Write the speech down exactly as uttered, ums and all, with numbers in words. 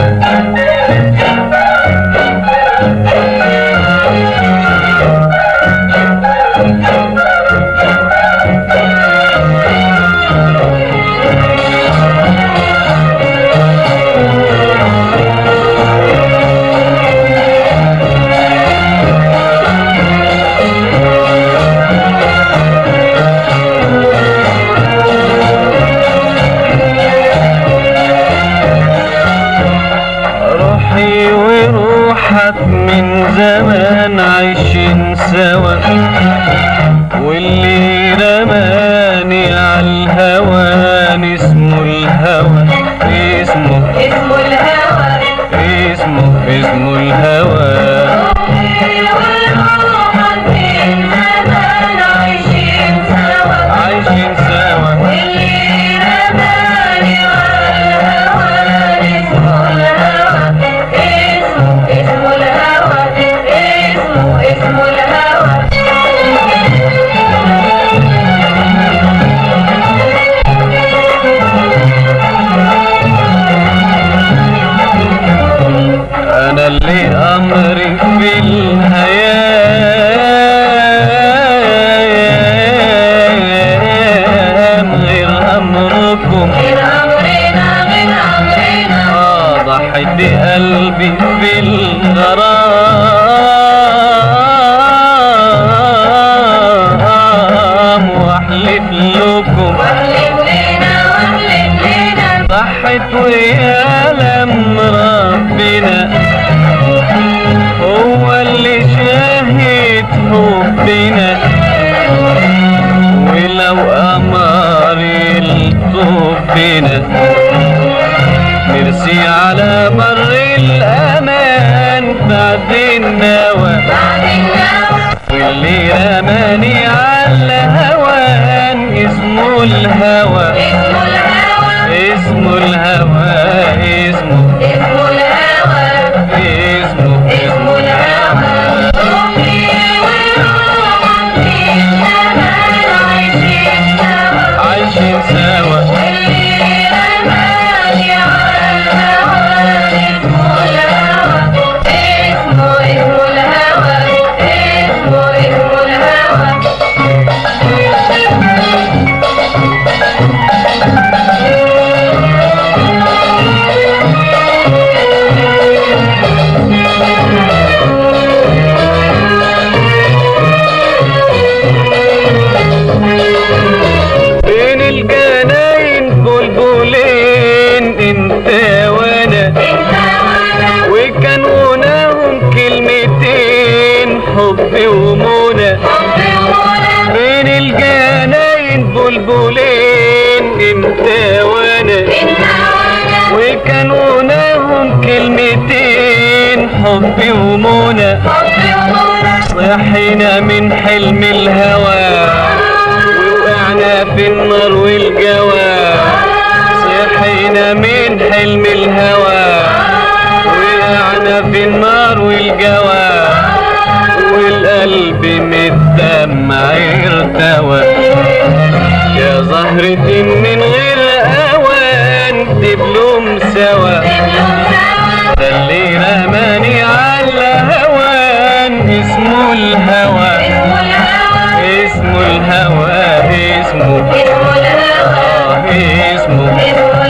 من زمان عايشين سوا، واللي رماني عالهوى اسمه الهوى، اسمه اسمه الهوى، اسمه اسمه الهوى. أنا اللي أمري في الهيام غير أمركم، غير أمرنا غير أمرنا. آه ضحيت بقلبي في الغرام وأحلف لكم، واحلف لنا واحلف لنا. ضحيت ويعلم ربنا هو اللي شاهد حبنا، ولو أمر يلطفنا نرسي على بر الأمان بعد النوى، بعد النوى. واللي رماني على الهوان اسمه الهوى، اسمه الهوى، اسمه الهوى، اسمه اسمه الهوى، اسمه اسمه الهوى. روحي وروحك في الزمان عايشين سوا، عايشين سوا. واللي رماني على الهوى اسمه الهوى، اسمه اسمه الهوى، اسمه اسمه الهوى. بين الجناين بلبلين انت وانا، وكان غناهم كلمتين حب ومنى. بين الجناين بلبلين انت وانا، وكان غناهم كلمتين حب ومنى. صحينا من حلم الهوى ووقعنا في النار والجوى، صحينا من حلم الهوى وقعنا في النار والجوى، والقلب متدمع ارتوى. يا زهرة من غير اوان تبلوم سوا، ده اللي رماني على هوان اسمه الهوى، اسمه الهوى، اسمه اسمه الهوى، اسمه اسمه